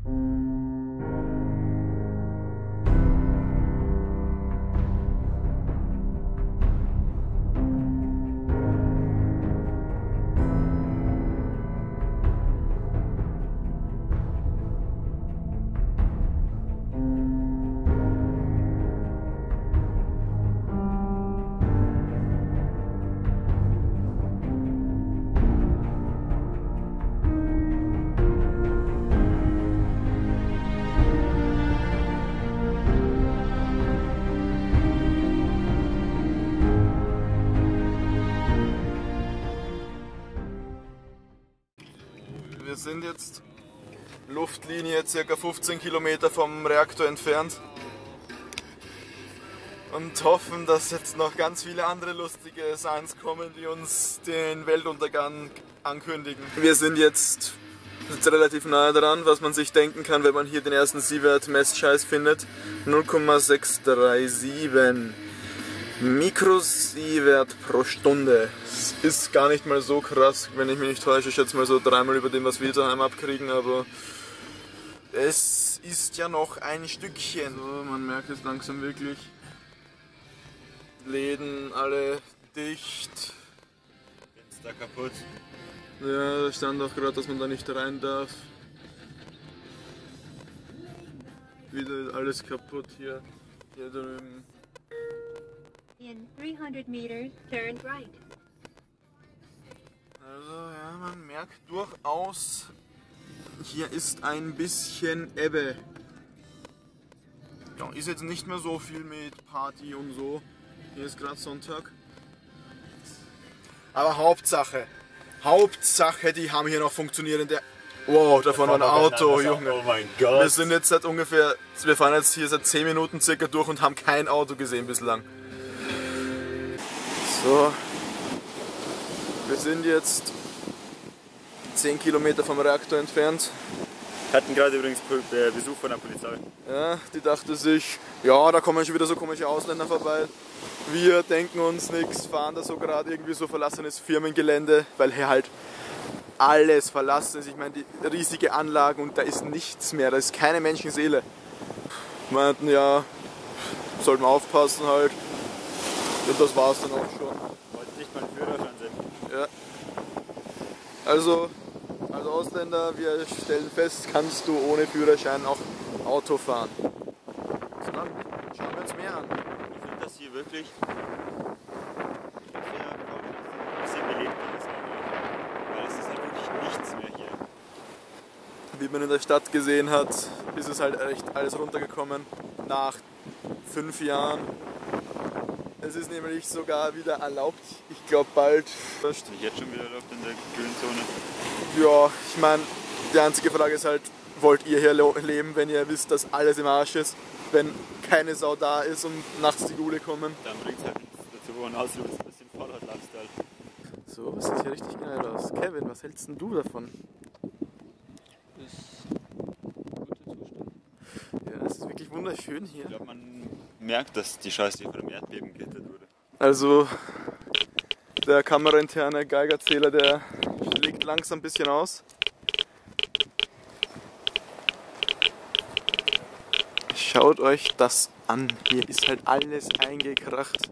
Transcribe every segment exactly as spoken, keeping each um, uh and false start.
Wir sind jetzt Luftlinie ca. fünfzehn Kilometer vom Reaktor entfernt und hoffen, dass jetzt noch ganz viele andere lustige Signs kommen, die uns den Weltuntergang ankündigen. Wir sind jetzt, jetzt relativ nahe dran, was man sich denken kann, wenn man hier den ersten Sievert-Messscheiß findet. null Komma sechs drei sieben Mikrosievert pro Stunde. Das ist gar nicht mal so krass, wenn ich mich nicht täusche. Ich schätze mal so dreimal über dem, was wir daheim abkriegen, aber es ist ja noch ein Stückchen. So, man merkt es langsam wirklich. Läden alle dicht. Fenster kaputt. Ja, da stand auch gerade, dass man da nicht rein darf. Wieder alles kaputt hier, hier drüben. In dreihundert meters, turn right. Also ja, man merkt durchaus, hier ist ein bisschen Ebbe. Ja, ist jetzt nicht mehr so viel mit Party und so. Hier ist gerade Sonntag. Aber Hauptsache, Hauptsache, die haben hier noch funktionierende... Wow, da vorne ein Auto, Junge. Oh mein Gott. Wir sind jetzt seit ungefähr, wir fahren jetzt hier seit zehn Minuten circa durch und haben kein Auto gesehen bislang. So, wir sind jetzt zehn Kilometer vom Reaktor entfernt. Wir hatten gerade übrigens Besuch von der Polizei. Ja, die dachte sich, ja, da kommen schon wieder so komische Ausländer vorbei. Wir denken uns nichts, fahren da so gerade irgendwie so verlassenes Firmengelände, weil hier halt alles verlassen ist. Ich meine, die riesige Anlagen und da ist nichts mehr, da ist keine Menschenseele. Meinten, ja, sollten wir aufpassen halt. Und das war's dann auch schon. Wollte nicht mal einen Führerschein sehen. Ja. Also, als Ausländer, wir stellen fest, kannst du ohne Führerschein auch Auto fahren. So, dann schauen wir uns mehr an. Ich finde das hier wirklich sehr, sehr belebt ist. Weil es ist halt wirklich nichts mehr hier. Wie man in der Stadt gesehen hat, ist es halt echt alles runtergekommen nach fünf Jahren. Es ist nämlich sogar wieder erlaubt, ich glaube bald. Ist jetzt schon wieder erlaubt in der Grünzone? Ja, ich meine, die einzige Frage ist halt, wollt ihr hier leben, wenn ihr wisst, dass alles im Arsch ist, wenn keine Sau da ist und nachts die Gule kommen? Dann bringt es halt nichts dazu, und aus, du bist ein bisschen Vorrat-Lifestyle. So, das sieht hier richtig geil aus. Kevin, was hältst denn du davon? Das ist ein guter Zustand. Ja, es ist wirklich wunderschön hier. Ich glaube, man merkt, dass die Scheiße hier von einem Erdbeben gerettet wurde. Also, der kamerainterne Geigerzähler, der schlägt langsam ein bisschen aus. Schaut euch das an. Hier ist halt alles eingekracht.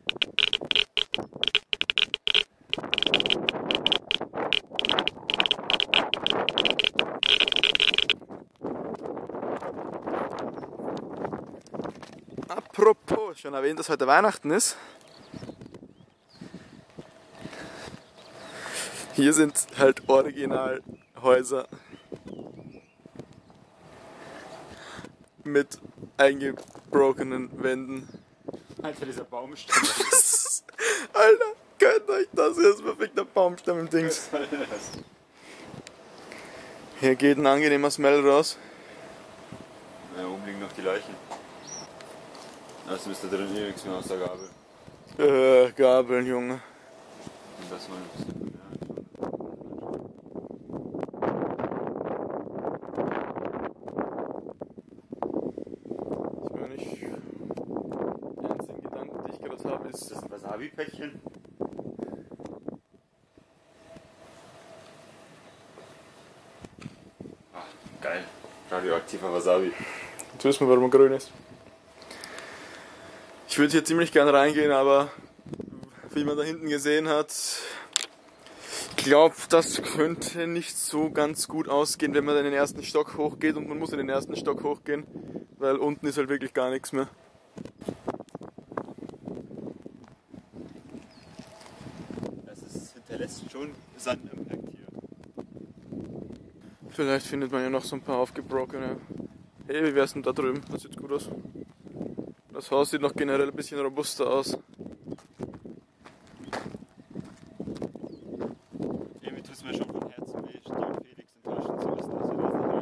Apropos, schon erwähnt, dass heute Weihnachten ist. Hier sind halt Originalhäuser mit eingebrokenen Wänden. Alter, dieser Baumstamm. Alter, könnt euch das hier, ist perfekter Baumstamm im Dings. Hier geht ein angenehmer Smell raus. Ja, oben liegen noch die Leichen. Also müsste drin eh nichts mehr aus der Gabel. Äh, Gabeln, Junge. Und das mal ein bisschen mehr. Ich meine, ich, der einzige Gedanke, den ich gerade habe, ist... Ist das ein Wasabi-Päckchen? Ah, geil. Radioaktiver Wasabi. Jetzt wissen wir, warum er grün ist. Ich würde hier ziemlich gern reingehen, aber wie man da hinten gesehen hat, ich glaube, das könnte nicht so ganz gut ausgehen, wenn man in den ersten Stock hochgeht, und man muss in den ersten Stock hochgehen, weil unten ist halt wirklich gar nichts mehr. Das ist, hinterlässt schon Sandimpact hier. Vielleicht findet man ja noch so ein paar aufgebrokene. Hey, wie wär's denn da drüben? Das sieht gut aus. Das Haus sieht noch generell ein bisschen robuster aus. Irgendwie tut es mir schon von Herzen weh, Stier und Felix enttäuschen zu lassen, dass wir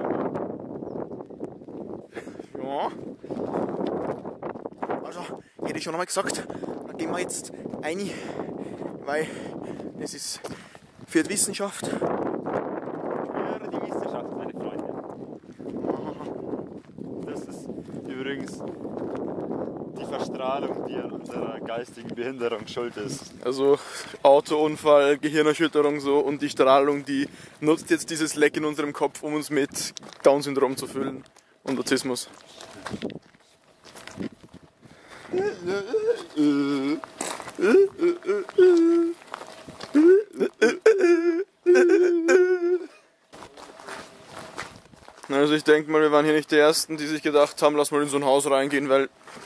das nicht Ja. Also, hätte ich schon einmal gesagt, da gehen wir jetzt rein, weil das ist für die Wissenschaft. Für die Wissenschaft, meine Freunde. Das ist übrigens die Verstrahlung, die an unserer geistigen Behinderung schuld ist. Also Autounfall, Gehirnerschütterung so, und die Strahlung, die nutzt jetzt dieses Leck in unserem Kopf, um uns mit Down-Syndrom zu füllen und Autismus. Also ich denke mal, wir waren hier nicht die Ersten, die sich gedacht haben, lass mal in so ein Haus reingehen, weil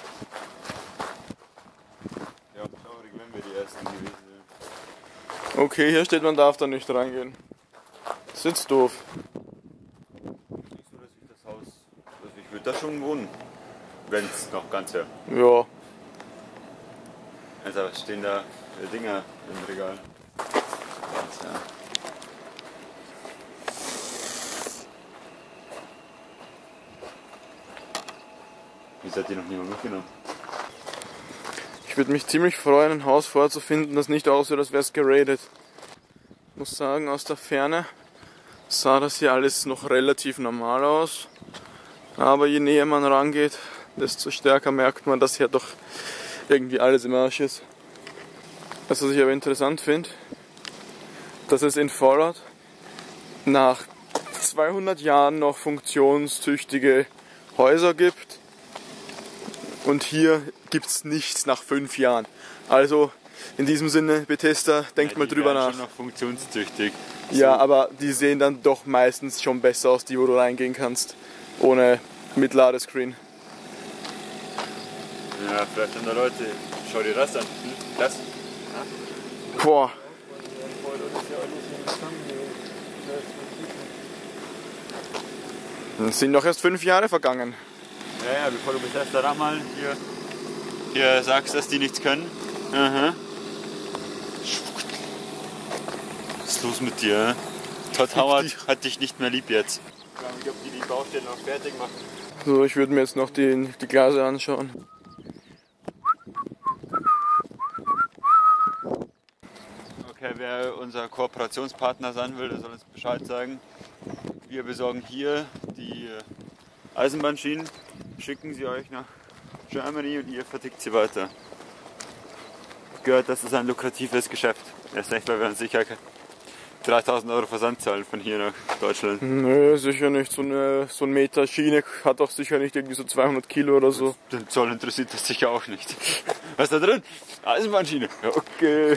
Ja, traurig, wenn wir die Ersten gewesen wären. okay, hier steht, man darf da nicht reingehen. Das ist jetzt doof. Nicht so, dass ich das Haus... Also ich würde da schon wohnen. Wenn es noch ganz wäre. Ja, Also stehen da äh, Dinger im Regal. Tja. Wieso hat die noch niemand mitgenommen? ich würde mich ziemlich freuen, ein Haus vorzufinden, das nicht aussieht, als wäre es geradet. Ich muss sagen, aus der Ferne sah das hier alles noch relativ normal aus. Aber je näher man rangeht, desto stärker merkt man, dass hier doch irgendwie alles im Arsch ist. Was ich aber interessant finde, dass es in Fallout nach zweihundert Jahren noch funktionstüchtige Häuser gibt. Und hier gibt es nichts nach fünf Jahren. Also in diesem Sinne, Bethesda, denkt Ja, mal die drüber wären nach. schon noch funktionstüchtig. Ja, aber die sehen dann doch meistens schon besser aus, die wo du reingehen kannst. Ohne mit Ladescreen. Ja, vielleicht haben da Leute. Schau dir das an. Hm? Das? Boah. Es sind noch erst fünf Jahre vergangen. Ja, ja, bevor du Bethesda da mal hier, hier sagst, dass die nichts können. Aha. Was ist los mit dir? Todd Howard hat dich nicht mehr lieb jetzt. Ich frage mich, ob die die Baustelle noch fertig machen. So, ich würde mir jetzt noch die, die Gleise anschauen. Okay, wer unser Kooperationspartner sein will, der soll uns Bescheid sagen. Wir besorgen hier die Eisenbahnschienen, schicken sie euch nach Germany und ihr vertickt sie weiter. Gehört, das ist ein lukratives Geschäft. Erst recht, weil wir uns sicher dreitausend Euro Versand zahlen von hier nach Deutschland. Nö, sicher nicht. So eine so ein Meter Schiene hat doch sicher nicht irgendwie so zweihundert Kilo oder so. Den Zoll interessiert das sicher auch nicht. Was ist da drin? Eisenbahnschiene. Ja, okay.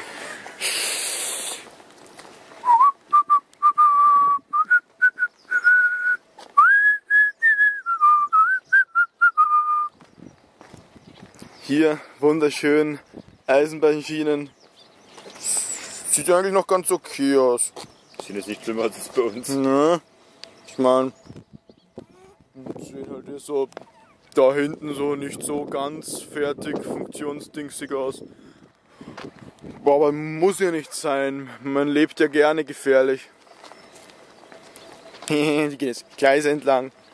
Hier wunderschön Eisenbahnschienen. Sieht eigentlich noch ganz okay aus. Sieht jetzt nicht schlimmer als es bei uns. Ne? Ich meine, sieht halt hier so da hinten so nicht so ganz fertig, funktionsdingsig aus. Aber muss ja nicht sein. Man lebt ja gerne gefährlich. Die gehen jetzt Gleise entlang.